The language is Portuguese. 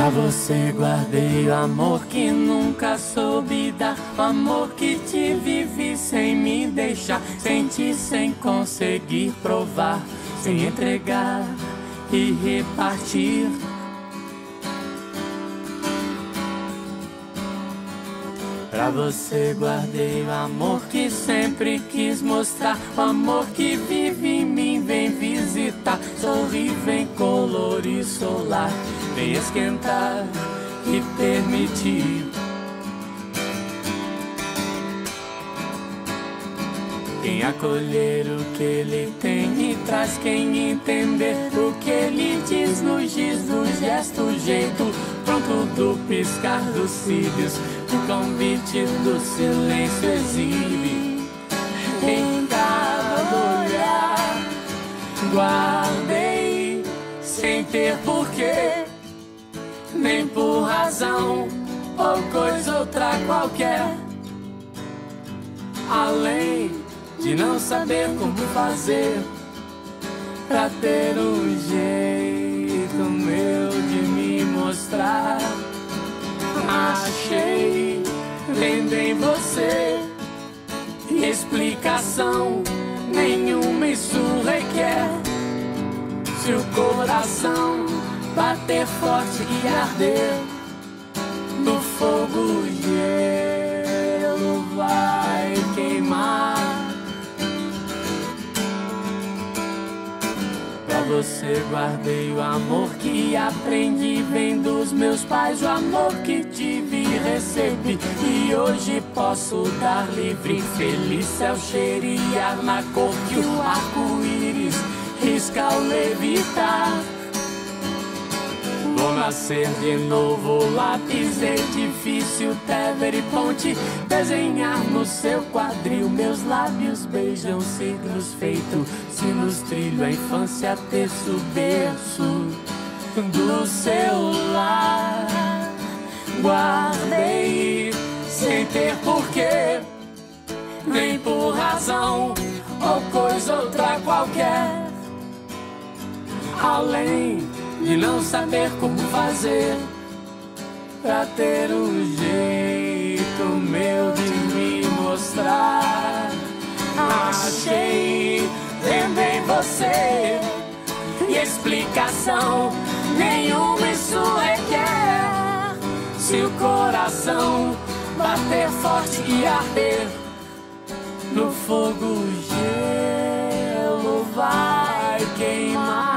Pra você guardei o amor que nunca soube dar, o amor que te vivi sem me deixar, senti sem conseguir provar, sem entregar e repartir. Pra você guardei o amor que sempre quis mostrar, o amor que vive em mim, vem visitar, sorri, vem colorir solar, vem esquentar e permitir. Quem acolher o que ele tem e traz quem entender o que ele diz, nos giz do gesto, jeito pronto do piscar dos cílios, o convite do silêncio exibe. Em cada olhar guardei sem ter porquê, nem por razão ou coisa outra qualquer, além de não saber como fazer pra ter um jeito meu de me mostrar. Achei vendo em você explicação nenhuma, isso requer. Se o coração bater forte e arder no fogo, o gelo vai queimar. Pra você guardei o amor que aprendi, vem dos meus pais, o amor que tive e recebi, e hoje posso dar livre. Feliz céu cheirar na cor que o arco-íris risca ao levitar. Vou nascer de novo, lápis, edifício, Tever e ponte, desenhar no seu quadril. Meus lábios beijam siglos feitos, sinos trilho a infância, terço, berço do seu lar. Guardei sem ter porquê, nem por razão ou coisa outra qualquer, além de não saber como fazer pra ter um jeito meu de me mostrar. Achei vendo em você explicação nenhuma, isso requer. Se o coração bater forte e arder no fogo, o gelo vai queimar.